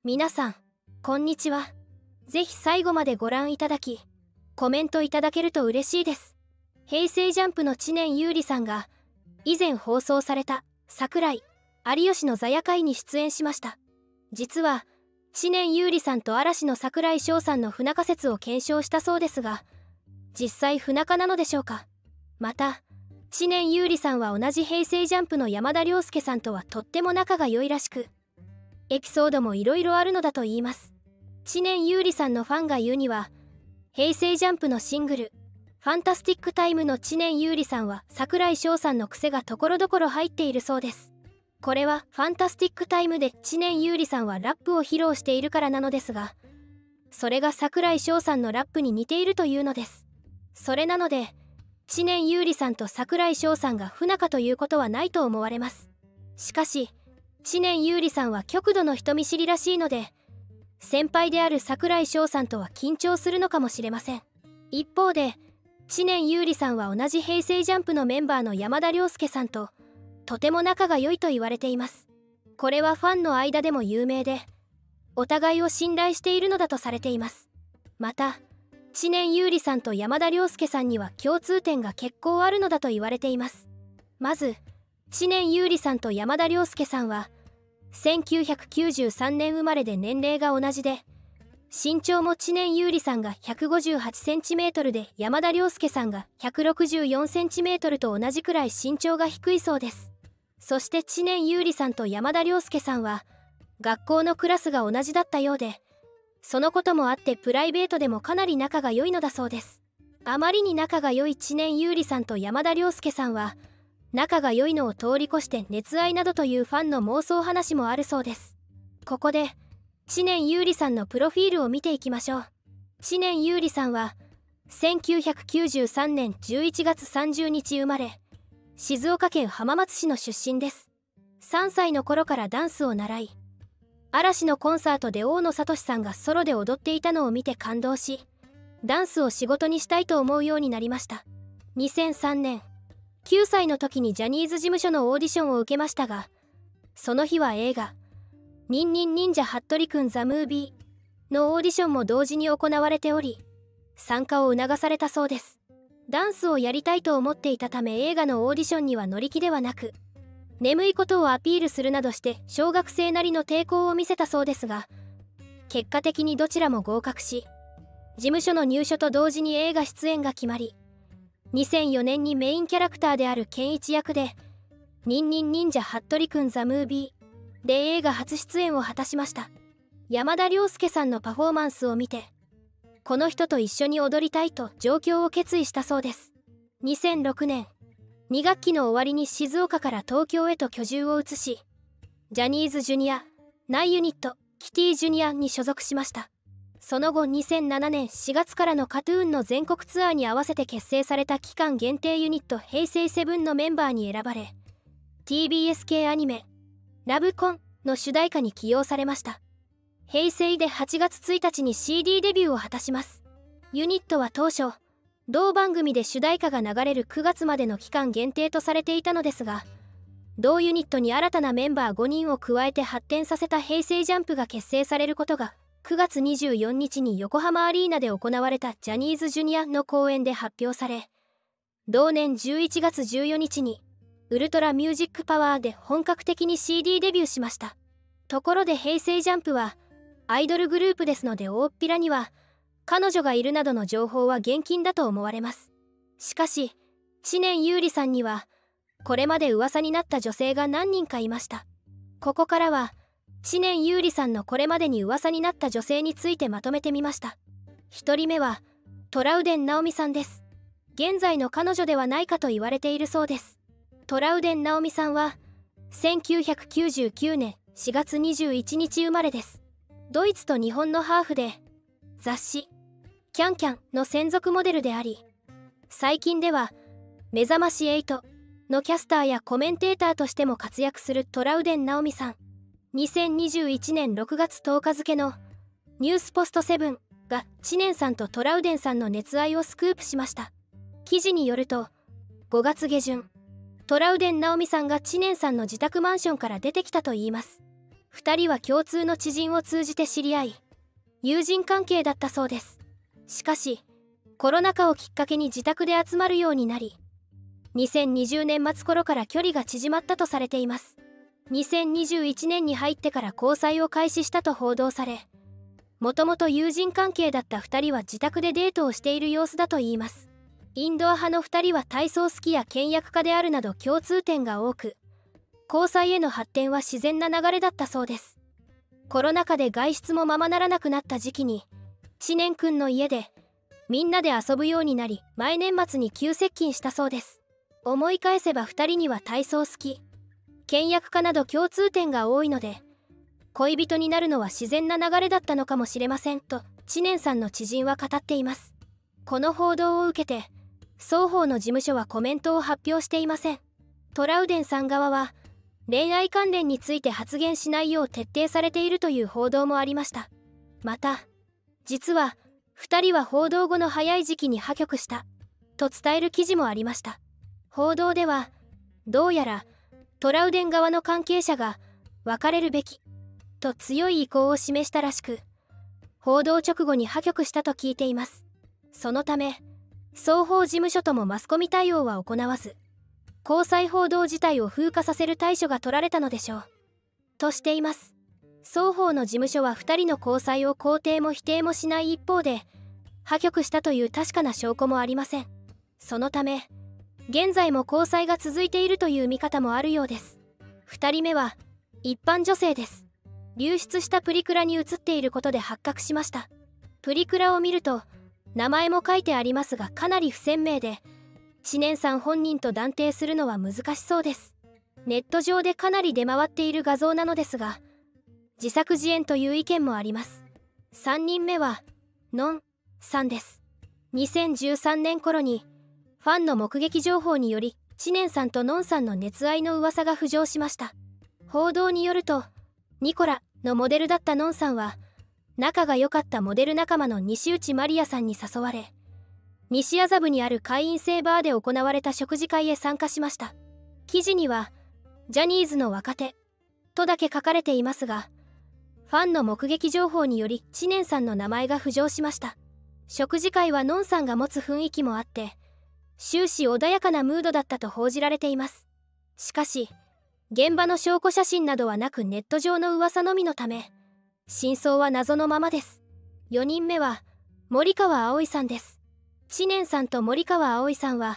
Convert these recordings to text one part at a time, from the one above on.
皆さん、こんにちは。ぜひ最後までご覧いただき、コメントいただけると嬉しいです。平成ジャンプの知念侑李さんが、以前放送された櫻井、有吉の座夜会に出演しました。実は、知念侑李さんと嵐の櫻井翔さんの不仲説を検証したそうですが、実際不仲なのでしょうか。また、知念侑李さんは同じ平成ジャンプの山田涼介さんとはとっても仲が良いらしく、エピソードもいろいろあるのだと言います。知念侑李さんのファンが言うには、平成ジャンプのシングル「ファンタスティックタイム」の知念侑李さんは櫻井翔さんの癖がところどころ入っているそうです。これはファンタスティックタイムで知念侑李さんはラップを披露しているからなのですが、それが櫻井翔さんのラップに似ているというのです。それなので、知念侑李さんと櫻井翔さんが不仲ということはないと思われます。しかし、知念侑李さんは極度の人見知りらしいので、先輩である櫻井翔さんとは緊張するのかもしれません。一方で、知念侑李さんは同じ平成ジャンプのメンバーの山田涼介さんととても仲が良いと言われています。これはファンの間でも有名で、お互いを信頼しているのだとされています。また、知念侑李さんと山田涼介さんには共通点が結構あるのだと言われています。まず、知念侑李さんと山田涼介さんは1993年生まれで年齢が同じで、身長も知念侑李さんが 158cm で山田涼介さんが 164cm と同じくらい身長が低いそうです。そして知念侑李さんと山田涼介さんは学校のクラスが同じだったようで、そのこともあってプライベートでもかなり仲が良いのだそうです。あまりに仲が良い知念侑李さんと山田涼介さんは、仲が良いのを通り越して熱愛などというファンの妄想話もあるそうです。ここで知念侑李さんのプロフィールを見ていきましょう。知念侑李さんは1993年11月30日生まれ、静岡県浜松市の出身です。3歳の頃からダンスを習い、嵐のコンサートで大野智さんがソロで踊っていたのを見て感動し、ダンスを仕事にしたいと思うようになりました。2003年、9歳の時にジャニーズ事務所のオーディションを受けましたが、その日は映画「ニンニン忍者ハットリくんザムービー」のオーディションも同時に行われており、参加を促されたそうです。ダンスをやりたいと思っていたため映画のオーディションには乗り気ではなく、眠いことをアピールするなどして小学生なりの抵抗を見せたそうですが、結果的にどちらも合格し、事務所の入所と同時に映画出演が決まり、2004年にメインキャラクターであるケンイチ役で「ニンニン忍者ハットリくんザムービー」で映画初出演を果たしました。山田涼介さんのパフォーマンスを見て、この人と一緒に踊りたいと上京を決意したそうです。2006年、2学期の終わりに静岡から東京へと居住を移し、ジャニーズジュニア内ユニットキティジュニアに所属しました。その後2007年4月からの KAT−TUN の全国ツアーに合わせて結成された期間限定ユニット平成セブンのメンバーに選ばれ、 TBS 系アニメ「ラブコン」の主題歌に起用されました。平成で8月1日に CD デビューを果たします。ユニットは当初、同番組で主題歌が流れる9月までの期間限定とされていたのですが、同ユニットに新たなメンバー5人を加えて発展させた平成ジャンプが結成されることが9月24日に横浜アリーナで行われたジャニーズジュニアの公演で発表され、同年11月14日にウルトラミュージックパワーで本格的に CD デビューしました。ところで平成ジャンプはアイドルグループですので、大っぴらには彼女がいるなどの情報は厳禁だと思われます。しかし知念侑李さんにはこれまで噂になった女性が何人かいました。ここからは知念侑李さんのこれまでに噂になった女性についてまとめてみました。1人目はトラウデン直美さんです。現在の彼女ではないかと言われているそうです。トラウデン直美さんは1999年4月21日生まれです。ドイツと日本のハーフで、雑誌「キャンキャン」の専属モデルであり、最近では「目覚まし8」のキャスターやコメンテーターとしても活躍するトラウデン直美さん。2021年6月10日付のニュースポストセブンが知念さんとトラウデンさんの熱愛をスクープしました。記事によると、5月下旬、トラウデン直美さんが知念さんの自宅マンションから出てきたといいます。 2人は共通の知人を通じて知り合い、友人関係だったそうです。しかしコロナ禍をきっかけに自宅で集まるようになり、2020年末頃から距離が縮まったとされています。2021年に入ってから交際を開始したと報道され、もともと友人関係だった2人は自宅でデートをしている様子だといいます。インドア派の2人は体操好きや倹約家であるなど共通点が多く、交際への発展は自然な流れだったそうです。コロナ禍で外出もままならなくなった時期に、知念くんの家でみんなで遊ぶようになり、毎年末に急接近したそうです。思い返せば2人には体操好き、倹約家など共通点が多いので、恋人になるのは自然な流れだったのかもしれませんと知念さんの知人は語っています。この報道を受けて双方の事務所はコメントを発表していません。トラウデンさん側は恋愛関連について発言しないよう徹底されているという報道もありました。また実は2人は報道後の早い時期に破局したと伝える記事もありました。報道ではどうやらトラウデン側の関係者が別れるべきと強い意向を示したらしく、報道直後に破局したと聞いています。そのため双方事務所ともマスコミ対応は行わず、交際報道自体を風化させる対処が取られたのでしょうとしています。双方の事務所は2人の交際を肯定も否定もしない一方で、破局したという確かな証拠もありません。そのため現在も交際が続いているという見方もあるようです。2人目は一般女性です。流出したプリクラに写っていることで発覚しました。プリクラを見ると名前も書いてありますが、かなり不鮮明で知念さん本人と断定するのは難しそうです。ネット上でかなり出回っている画像なのですが、自作自演という意見もあります。3人目はのんさんです。2013年頃にファンの目撃情報により知念さんとのんさんの熱愛の噂が浮上しました。報道によるとニコラのモデルだったのんさんは仲が良かったモデル仲間の西内まりやさんに誘われ、西麻布にある会員制バーで行われた食事会へ参加しました。記事にはジャニーズの若手とだけ書かれていますが、ファンの目撃情報により知念さんの名前が浮上しました。食事会はのんさんが持つ雰囲気もあって終始穏やかなムードだったと報じられています。しかし現場の証拠写真などはなく、ネット上の噂のみのため真相は謎のままです。4人目は森川葵さんです。知念さんと森川葵さんは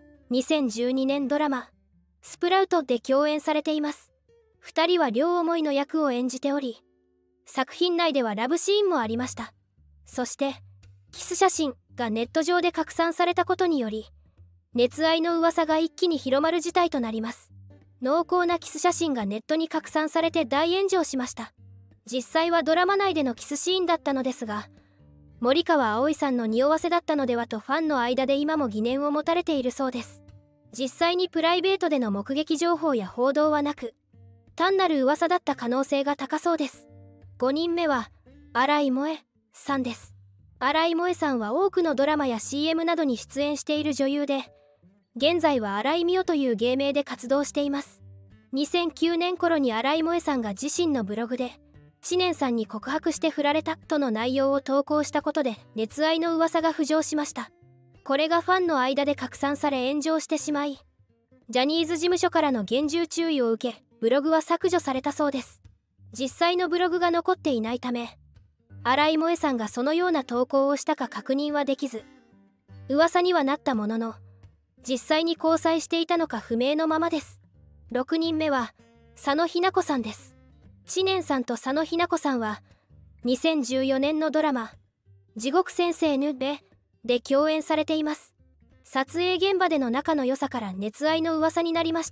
2012年ドラマ「スプラウト」で共演されています。2人は両思いの役を演じており、作品内ではラブシーンもありました。そしてキス写真がネット上で拡散されたことにより、熱愛の噂が一気に広まる事態となります。濃厚なキス写真がネットに拡散されて大炎上しました。実際はドラマ内でのキスシーンだったのですが、森川葵さんの匂わせだったのではとファンの間で今も疑念を持たれているそうです。実際にプライベートでの目撃情報や報道はなく、単なる噂だった可能性が高そうです。5人目は新井萌さんです。新井萌さんは多くのドラマや CM などに出演している女優で、現在は新井美桜という芸名で活動しています。2009年頃に新井萌さんが自身のブログで知念さんに告白して振られたとの内容を投稿したことで熱愛の噂が浮上しました。これがファンの間で拡散され炎上してしまい、ジャニーズ事務所からの厳重注意を受けブログは削除されたそうです。実際のブログが残っていないため、新井萌さんがそのような投稿をしたか確認はできず、噂にはなったものの実際に交際していたのか不明のままです。6人目は佐野日菜子さんです。知念さんと佐野日菜子さんは2014年のドラマ「地獄先生ぬべ」で共演されています。撮影現場での仲の良さから熱愛の噂になりました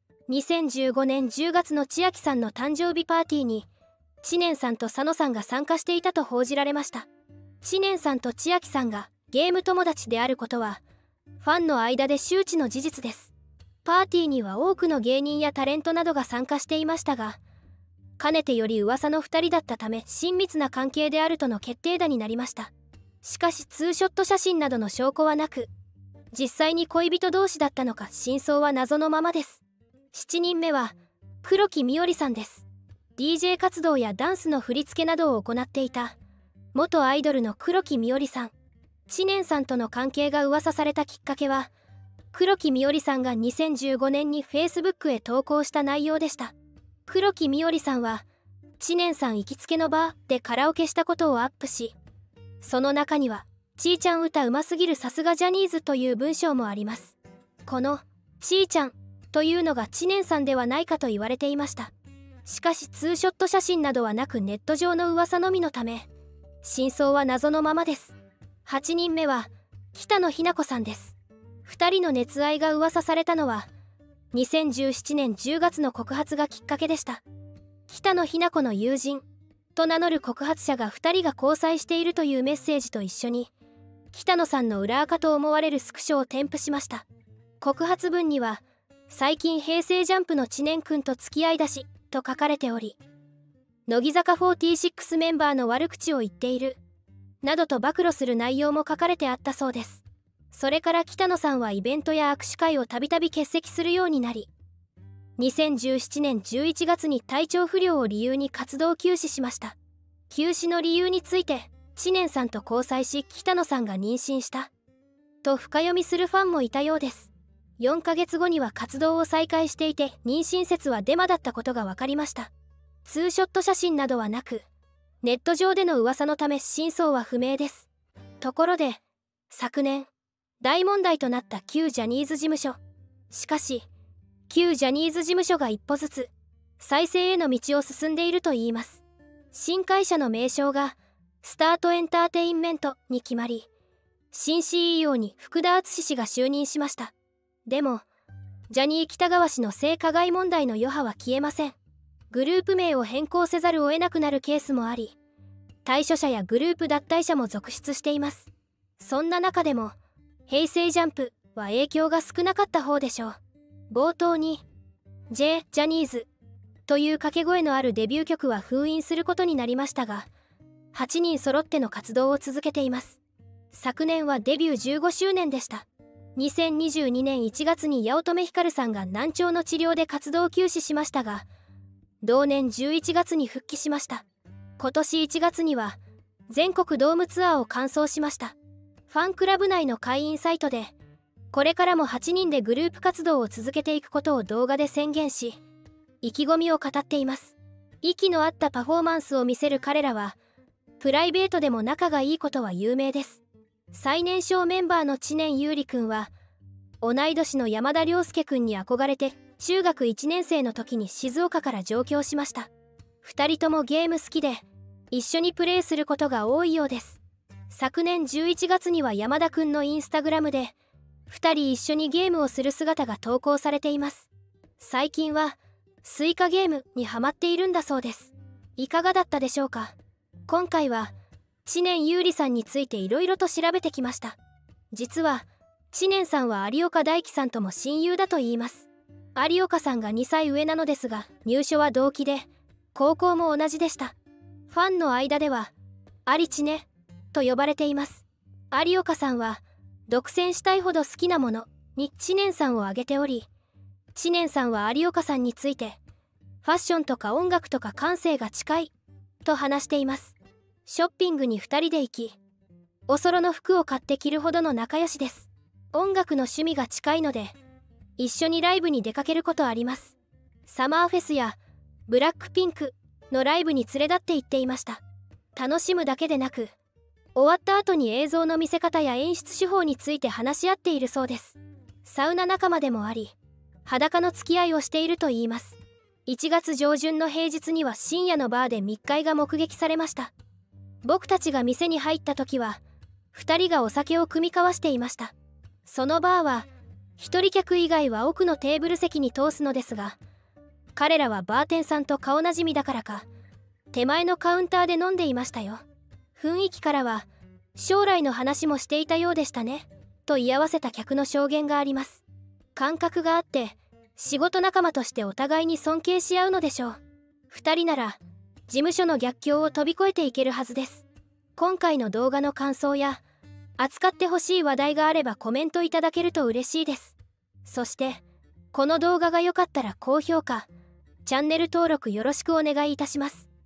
。2015年10月の千秋さんの誕生日パーティーに知念さんと佐野さんが参加していたと報じられました。知念さんと千秋さんがゲーム友達であることはファンの間で周知の事実です。パーティーには多くの芸人やタレントなどが参加していましたが、かねてより噂の2人だったため親密な関係であるとの決定打になりました。しかしツーショット写真などの証拠はなく、実際に恋人同士だったのか真相は謎のままです。7人目は黒木美織さんです。 DJ 活動やダンスの振り付けなどを行っていた元アイドルの黒木みおりさん。知念さんとの関係が噂されたきっかけは、黒木みおりさんが2015年に Facebook へ投稿した内容でした。黒木みおりさんは知念さん行きつけのバーでカラオケしたことをアップし、その中にはちーちゃん歌うますぎるさすがジャニーズという文章もあります。このちーちゃんというのが知念さんではないかと言われていました。しかしツーショット写真などはなく、ネット上の噂のみのため真相は謎のままです。8人目は北野日向子さんです。2人の熱愛が噂されたのは2017年10月の告発がきっかけでした。北野日向子の友人と名乗る告発者が2人が交際しているというメッセージと一緒に北野さんの裏垢と思われるスクショを添付しました。告発文には、最近平成ジャンプの知念くんと付き合いだしと書かれており、乃木坂46メンバーの悪口を言っているなどと暴露する内容も書かれてあったそうです。それから北野さんはイベントや握手会をたびたび欠席するようになり、2017年11月に体調不良を理由に活動休止しました。休止の理由について、知念さんと交際し北野さんが妊娠したと深読みするファンもいたようです。4ヶ月後には活動を再開していて、妊娠説はデマだったことが分かりました。ツーショット写真などはなく、ネット上での噂のため真相は不明です。ところで昨年大問題となった旧ジャニーズ事務所。しかし旧ジャニーズ事務所が一歩ずつ再生への道を進んでいるといいます。新会社の名称がスタートエンターテインメントに決まり、新 CEO に福田敦氏が就任しました。でもジャニー喜多川氏の性加害問題の余波は消えません。グループ名を変更せざるを得なくなるケースもあり、退所者やグループ脱退者も続出しています。そんな中でも平成ジャンプは影響が少なかった方でしょう。冒頭に J ジャニーズという掛け声のあるデビュー曲は封印することになりましたが、8人揃っての活動を続けています。昨年はデビュー15周年でした。2022年1月に八乙女光さんが難聴の治療で活動休止しましたが、同年11月に復帰しました。今年1月には全国ドームツアーを完走しました。ファンクラブ内の会員サイトで、これからも8人でグループ活動を続けていくことを動画で宣言し、意気込みを語っています。息の合ったパフォーマンスを見せる彼らは、プライベートでも仲がいいことは有名です。最年少メンバーの知念優里くんは、同い年の山田涼介くんに憧れて、中学1年生の時に静岡から上京しました。2人ともゲーム好きで、一緒にプレイすることが多いようです。昨年11月には山田くんのインスタグラムで、2人一緒にゲームをする姿が投稿されています。最近は、スイカゲームにハマっているんだそうです。いかがだったでしょうか。今回は、知念優里さんについていろいろと調べてきました。実は、知念さんは有岡大貴さんとも親友だといいます。有岡さんが2歳上なのですが、入所は同期で、高校も同じでした。ファンの間では、有知ね、と呼ばれています。有岡さんは、独占したいほど好きなものに知念さんを挙げており、知念さんは有岡さんについて、ファッションとか音楽とか感性が近い、と話しています。ショッピングに2人で行き、おそろの服を買って着るほどの仲良しです。音楽の趣味が近いので、一緒にライブに出かけることあります。サマーフェスやブラックピンクのライブに連れ立って行っていました。楽しむだけでなく、終わった後に映像の見せ方や演出手法について話し合っているそうです。サウナ仲間でもあり、裸の付き合いをしているといいます。1月上旬の平日には深夜のバーで密会が目撃されました。僕たちが店に入った時は、2人がお酒を酌み交わしていました。そのバーは、一人客以外は奥のテーブル席に通すのですが、彼らはバーテンさんと顔なじみだからか、手前のカウンターで飲んでいましたよ。雰囲気からは、将来の話もしていたようでしたね、と居合わせた客の証言があります。感覚があって、仕事仲間としてお互いに尊敬し合うのでしょう。2人なら、事務所の逆境を飛び越えていけるはずです。今回の動画の感想や、扱ってほしい話題があればコメントいただけると嬉しいです。そして、この動画が良かったら高評価、 チャンネル登録よろしくお願いいたします。